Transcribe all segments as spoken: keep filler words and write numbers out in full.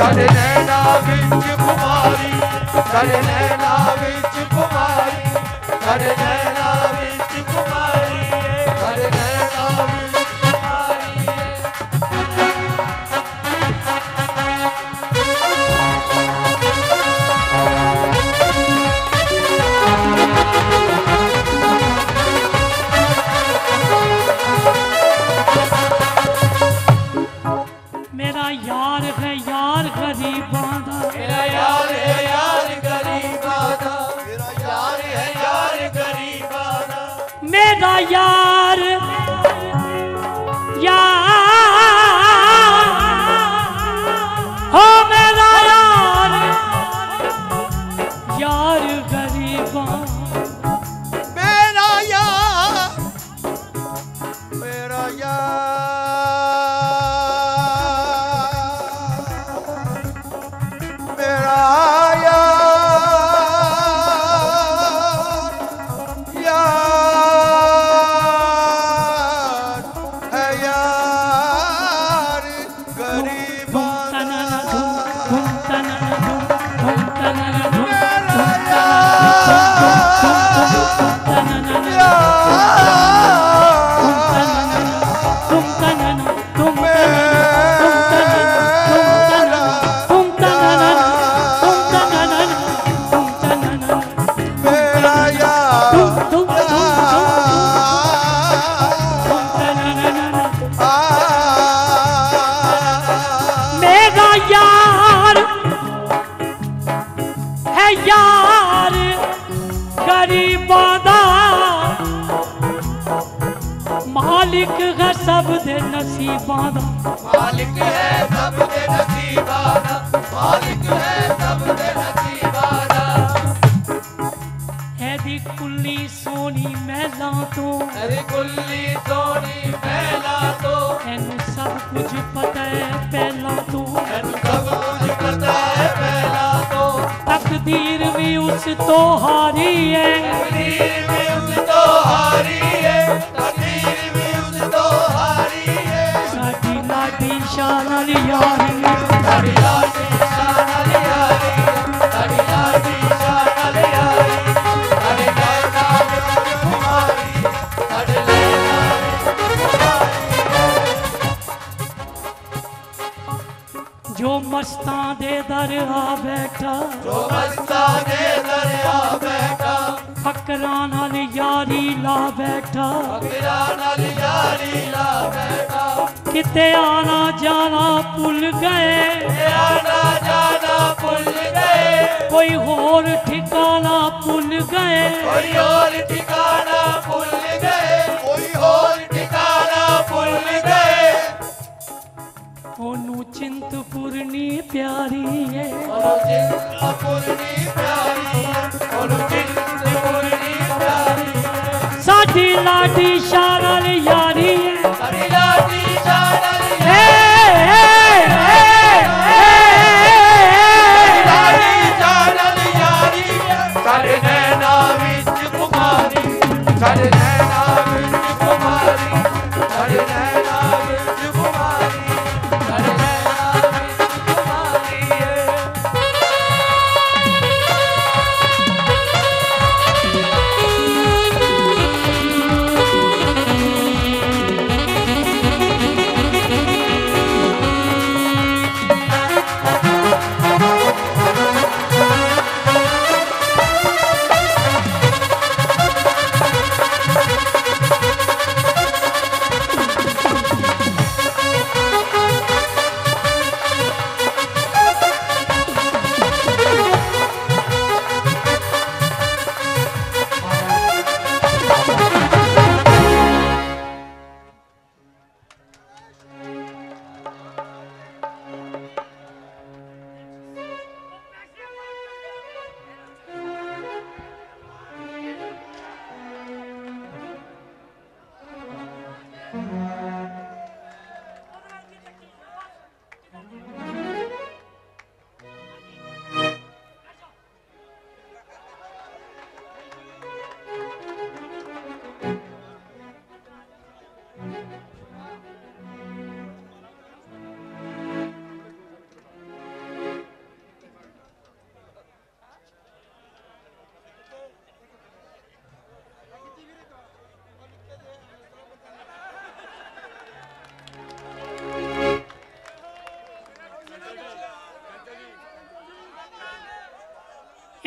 साढ़े नैना विच कुमारी, साढ़े नैना विच कुमारी, साढ़े नैना विच कुमारी, साढ़े नैना विच कुमारी। मेरा यार है यार गरीबां दा, मेरा यार है यार गरीबां दा, मेरा यार है यार गरीबां दा, मेरा यार यार हो मेरा यार यार गरीबां, मेरा यार मेरा यार मेरा यार यार है यार गरीबां दा, मेरा मेरा यार है यार गरीबां दा, मालिक है सब दे नसीबां दा, मालिक है सब दे नसीबां दा, मालिक है सब दे नसीबां दा। एदी कुल्ली सोनी महलां तो, अरे कुल्ली सोनी महला तो, एनू सब कुछ पता है पहला तो, मैनू सब कुछ पता है पहला तो, तकदीर भी उस तो हारी है, तकदीर भी उस तो हारी है, तकदीर भी उस तो हारी है, साडी लाडी शान अली यारी, साडी लाडी शान अली यारी, साडी लाडी शान अली यारी, साडे नैना विच कुमारी, साडे नैना विच कुमारी। जो मस्तां दे दर आ बैठा, जो मस्तां दे दरिया बैठा, फकरां नाल यारी ला बैठा, फकीरां नाल यारी ला बैठा, किते आना जाना भुल गए, आना जाना भुल गए, कोई होर ठिकाना भुल गए, कोई और ठिकाना भुल गए, कोई और ठिकाना भुल गए। ओनू चिंतपुरनी प्यारी है, ओनू चिंतपुरनी प्यारी है, ओनू चिंतपुरनी प्यारी है, साडी लाडी शान अली यारी है, साडी लाडी शान अली हे, हे, हे, हे, लाडी शान अली यारी है, साडे नैना विच कुमारी, साडे नैना विच कुमारी, साडे नैना विच कुमारी, साडे नैना विच कुमारी है।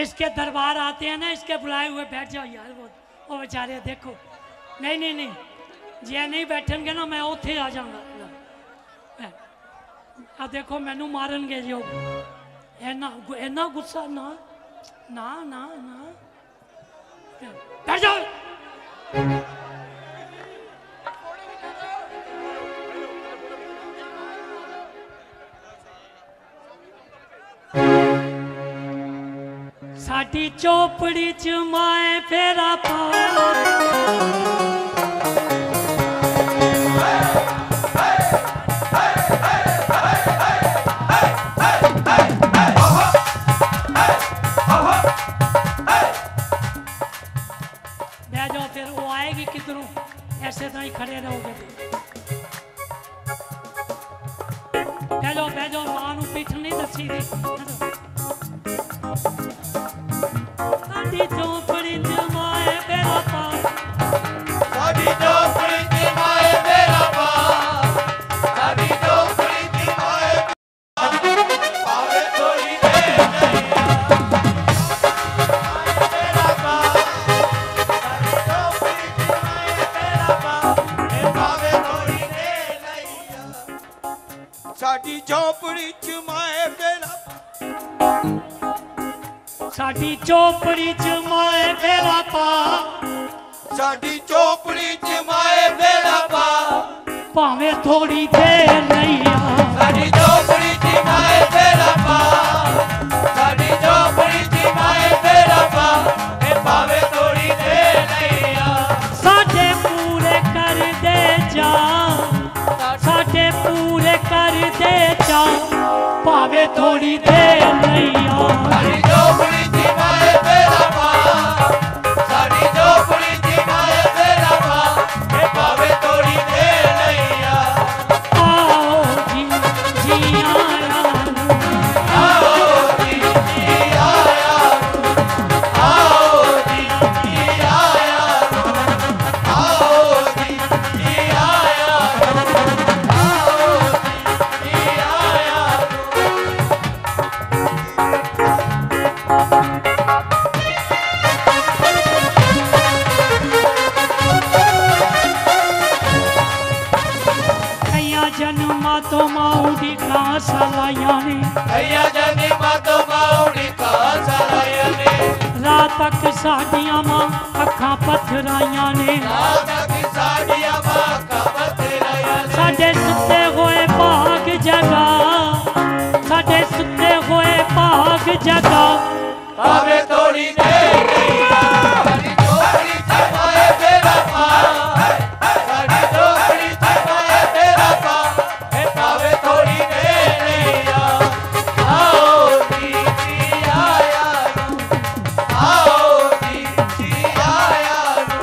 इसके दरबार आते हैं ना, इसके बुलाए हुए बैठ जाओ यार। वो वो बेचारे देखो, नहीं नहीं नहीं जे नहीं बैठेंगे ना मैं उत्थे आ जाऊंगा। आ देखो मैनू मारनगे जो इन्ना इन्ना गुस्सा ना ना ना ना बैठ जाओ। साडी चौपड़ी च माए फेरा पा ऐसे तो ही खड़े रहोगे। बैठो बैठो, मां नू पीठ नहीं दसी दी। साडी चौपड़ी च माए फेरा पा, साडी चौपड़ी च माए फेरा पा, साडी चौपड़ी च माए पावे थोड़ी देर फेरा पा, साडी चौपड़ी च माए फेरा, साडी चौपड़ी च माए फेरा पा, साडी चौपड़ी च माए फेरा पा, भावे थोड़ी देर नहीं आ। साडी चौपड़ी च माए फेरा पा, साडी चौपड़ी च माए फेरा पा, ए भावे थोड़ी देर नहीं आ। साडे पूरे कर दे जा, साडे पूरे कर दे जा, भावे थोड़ी देर नहीं आ। साडी चौपड़ी च माए फेरा पा, साडी चौपड़ी च माए फेरा पा, ए भावे थोड़ी देर नहीं आ। आओ जी जी आया, आओ जी जी आया, आओ जी जी आया, आओ जी जी आया, आओ जी जी आया। कईया जन्मा तो माउडी घास लाया ने, भैया जानी मातो बाउडी कास लाया ने, रात तक साडियां मां अखां पथराइया ने, रात की साड़ियां मां का बतराया ने, साडे सुते होए भाग जगा, साडे सुते होए भाग जगा, भावे थोड़ी देर नहीं आ। साडी चौपड़ी च माए फेरा पा, साडी चौपड़ी च माए फेरा पा, ए भावे थोड़ी देर नहीं आ। आओ जी जी आया, आओ जी जी आया,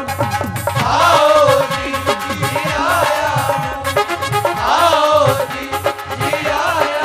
आओ जी जी आया, आओ जी जी आया।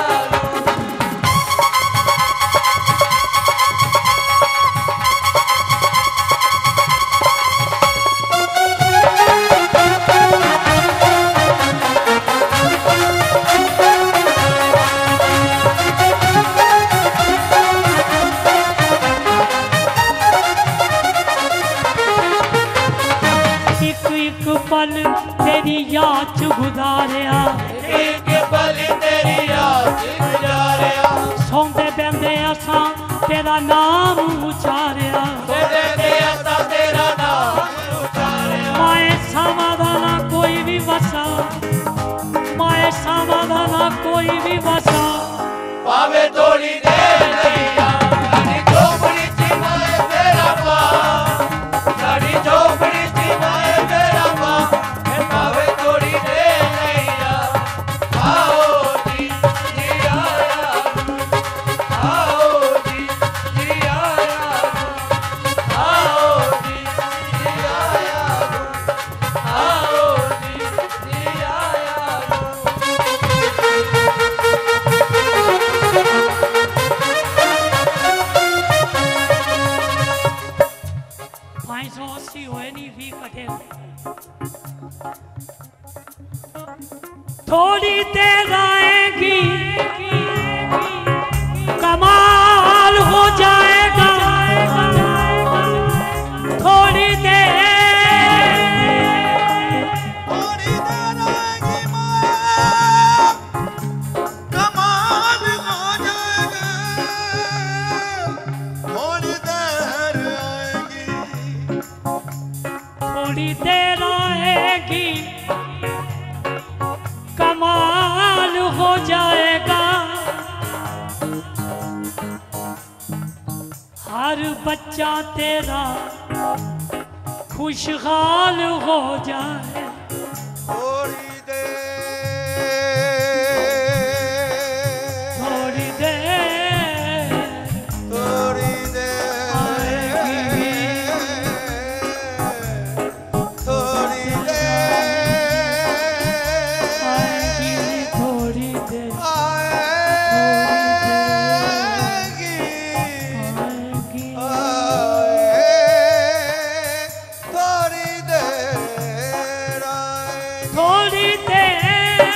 एक एक पल तेरी याद च गुजारिया, एक पल तेरी याद गुजारिया, सौंदे बंदे असां तेरा नाम उचारिया, तेरे दे असा तेरा नाम उचारिया, माए सावा दा ना कोई भी वसा, माए सावा दा ना कोई भी वसा, पावे थोड़ी देर नहीं आ। साडी चौपड़ी च माए फेरा पा, साडी चौपड़ी च माए फेरा पा, ए पावे थोड़ी देर नहीं आ। आओ जी जी आया, आओ जी जी आया, आओ जी जी आया, आओ जी जी आया। पाँच सौ अस्सी होए नहीं भी कटे, थोड़ी देर आएगी कमाल हो जाएगा, थोड़ी देर आएगी कमाल हो जाएगा, हर बच्चा तेरा खुशहाल हो जाए। थोड़ी देर थोड़ी देर थोड़ी देर आएगी, थोड़ी देर आएगी थोड़ी देर, आएगी आएगी थोड़ी देर आएगी थोड़ी देर,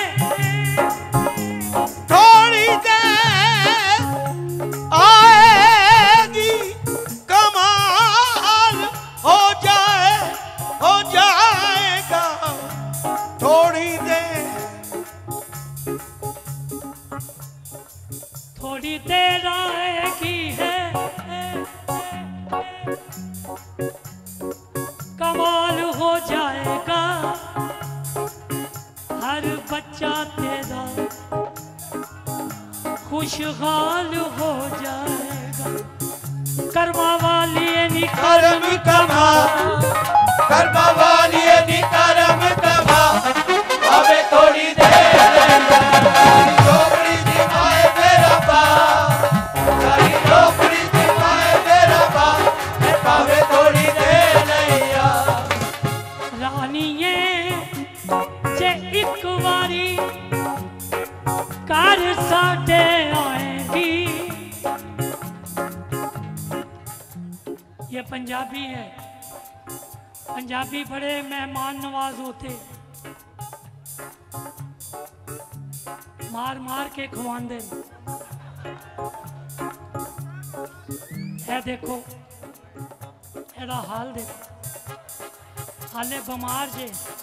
थोड़ी देर आएगी कमाल हो जाए हो जाएगा थोड़ी देर थोड़ी देर आएगी है कमाल हो जाएगा, हर बच्चा तेरा खुशहाल हो जाएगा। कर्मा वाली नी कर्म कमा कर्मा वाली नी कर्म कमा अबे थोड़ी देर झोपड़ी दी माए मेरा बा सारी झोपड़ी दी माए मेरा बा पावे थोड़ी देर नैया रानिए जे एक बारी कार साटे आएगी। ये पंजाबी है, पंजाबी बड़े मेहमान नवाज होते, मार मार के खवांदे। है देखो एदा हाल देखो, हाले बमार जे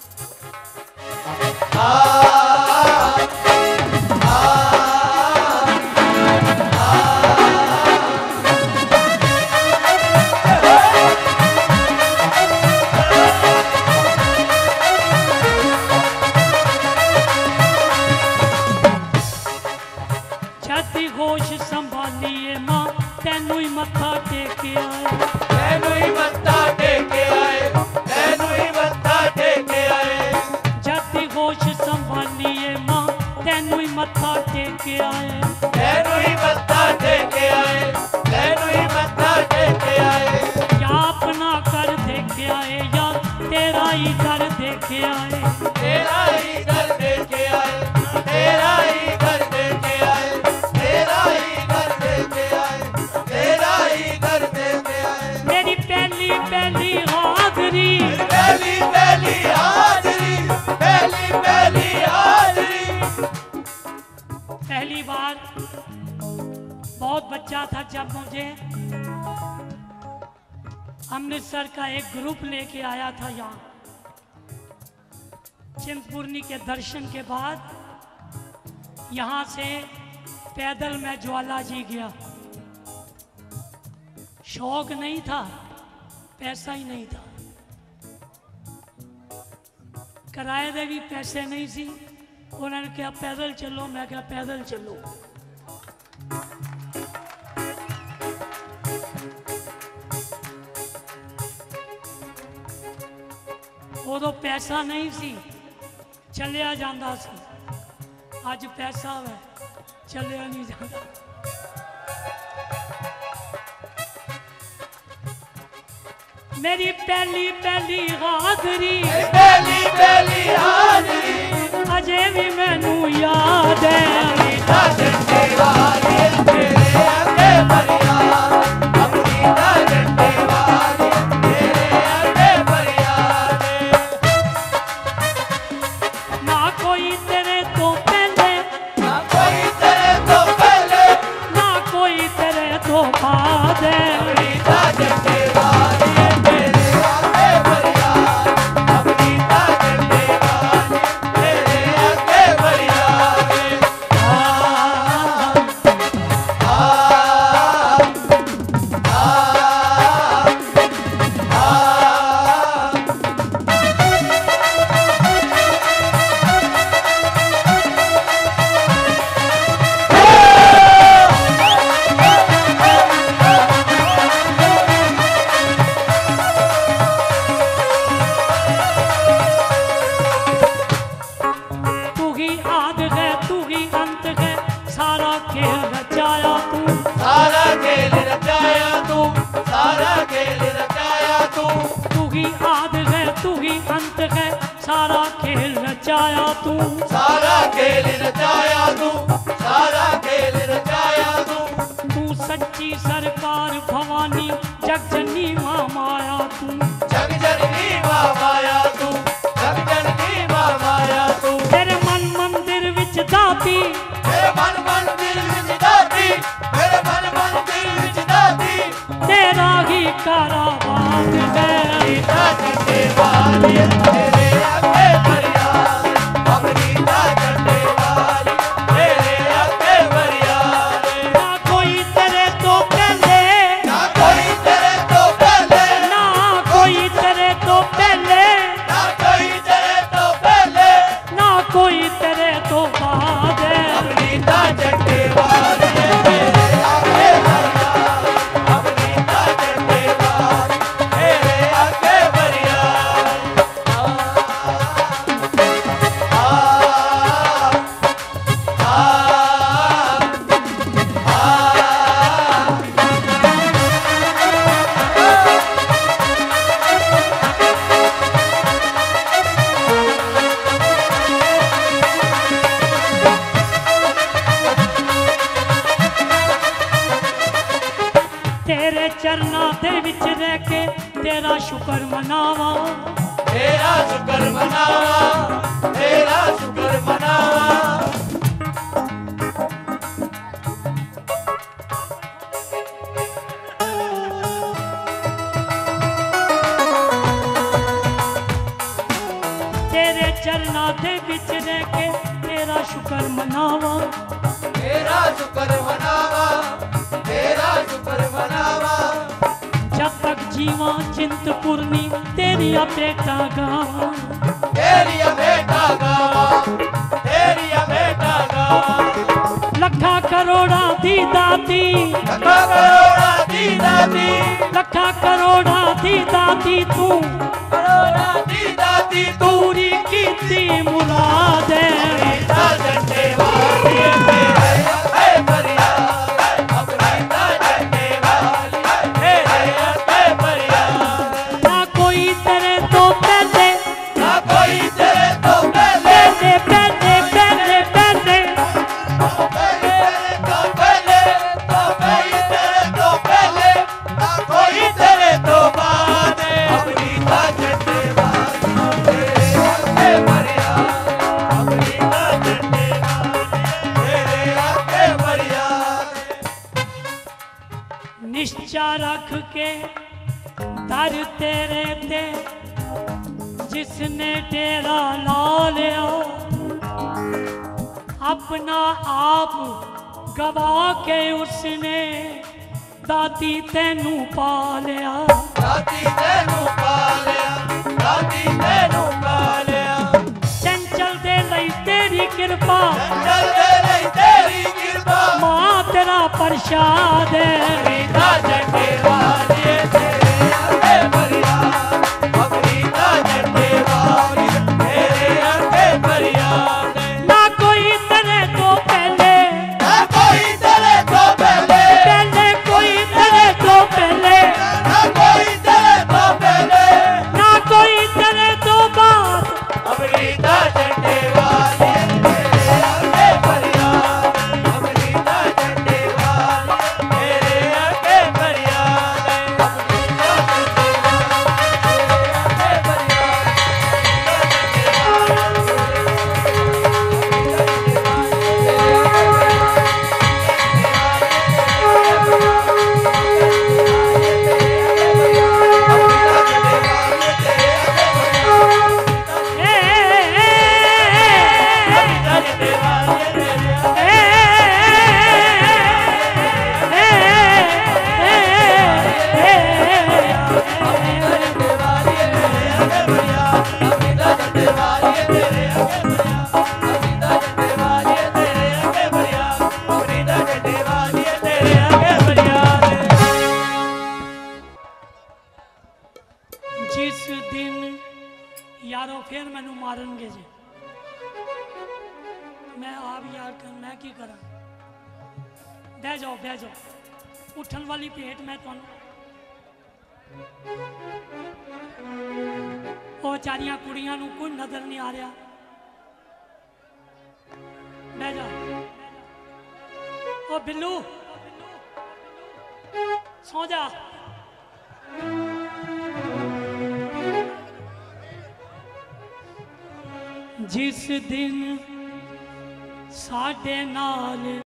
छाती होश संभालिए मां तेनू ही मत्था टेके आए, तेनू ही मत्था टेके आए तेनू ही मत्था टेके आए छाती होश संभालिए मां तेनू ही मत्था टेके आए। तेनू ही मत्था टेके आए तेनू ही मत्था टेके आए या अपना कर देखे आए या तेरा ही कर देखे आए। तेरा ही घर देके आए तेरा ही घर देके आए तेरा ही घर देके आए तेरा ही घर देके आए मेरी पहली पहली हाजरी, पहली पहली हाजरी पहली पहली हाजरी पहली बार बहुत बच्चा था जब मुझे अमृतसर का एक ग्रुप लेके आया था यहाँ। चिंतपूर्णी के दर्शन के बाद यहाँ से पैदल मैं ज्वाला जी गया। शौक नहीं था, पैसा ही नहीं था, किराए दे भी पैसे नहीं सी। उन्होंने कहा पैदल चलो, मैं कहा पैदल चलो। उदों पैसा नहीं सी, चलिया जाता सी। अज पैसा है, चलिया नहीं जाता। मेरी पहली पहली हाजरी पहली पहली हाजरी अजे भी मैनू याद है। अमृता झंडे वाली तेरे आगे फरियाद अमृता झंडे वाली तेरे आगे फरियाद ना कोई तेरे तो पहले, ना कोई तेरे तो पहले ना कोई तेरे तो बाद है। अमृता झंडे वाली तेरे आगे फरियाद अमृता झंडे वाली तेरे आगे फरियाद आ आ ही आद है तू ही अंत है, सारा खेल रचाया तू, सारा खेल रचाया तू, सारा खेल रचाया तू। तू सच्ची सरकार भवानी जग जननी मां माया तू, जग जननी मां माया तू, जग जननी मां माया तू। तेरे मन मंदिर विच दाती, मेरे मन मंदिर विच दाती, मेरे मन मंदिर विच दाती, तेरा ही कारावास है। रीता चंडे वाली तेरे आगे फरियाद, अब रीता चंडे वाली तेरे आगे फरियाद। ना कोई तेरे तो पहले, ना कोई तेरे तो पहले, ना कोई तेरे तो पहले, ना कोई तेरे तो पहले, ना कोई तेरे तो बाद है। अब रीता चंडे वाली तेरे आगे फरियाद, अब रीता चंडे वाली तेरे आगे फरियाद। आ आ आ तेरे चरना दे विच रह के तेरा शुक्र मनावा, तेरा शुक्र मनावा, तेरा शुक्र मनावा। तेरे चरना दे विच रह के तेरा शुक्र मनावा, तेरा शुक्र मनावा, तेरा शुक्र मनावा। जब तक जीवा चिंतपूर्णी तेरी बेटा गावा, तेरी बेटा गावा, तेरी बेटा गावा। लखा करोड़ा दी दाती, लखा करोड़ा दी दाती, लखा करोड़ा दी दाती तू, करोड़ा दी दाती तू। पूरी कीती मुराद है। रीता चंडे वाली तेरे आगे फरियाद, अब रीता चंडे वाली तेरे आगे फरियाद। ना कोई तेरे तो पहले, ना कोई तेरे तो पहले, पहले पहले पहले पहले, तेरे तो पहले, तो कोई तेरे तो पहले, ना कोई तेरे तो बाद। अब रीता चंडे वाली तेरे आगे फरियाद, अब रीता चंडे वाली तेरे आगे फरियाद। निश्चा रख के दर तेरे ते जिसने तेरा ला लिया, अपना आप गवा के उसने दाती तेनू पा लिया। दाती तेनू पा लिया, दाती तेनू पा लिया। चंचल दे लई तेरी कृपा, चंचल दे लई तेरी कृपा, मां तेरा प्रसाद है। रीता चंडे वाली तेरे आगे फरियाद, अब रीता चंडे वाली तेरे आगे फरियाद। ना कोई तेरे तो पहले, ना कोई तेरे तो पहले, पहले कोई तेरे तो पहले, ना कोई तेरे तो पहले, ना कोई तेरे तो बाद। अब रीता चंडे वाली तेरे आगे फरियाद, अब रीता चंडे वाली तेरे आगे फरियाद। अब रीता चंडे वाली जिस दिन यारो फिर मैनू मारनगे जे, मैं आप यार कर मैं की करा। बह जाओ बह जाओ, उठन वाली भेंट मैं तुहानू वो चारियां कुड़ियां नूं कोई नजर नहीं आ रहा। बह जा ओ बिल्लू, सो जा। जिस दिन साडे नाल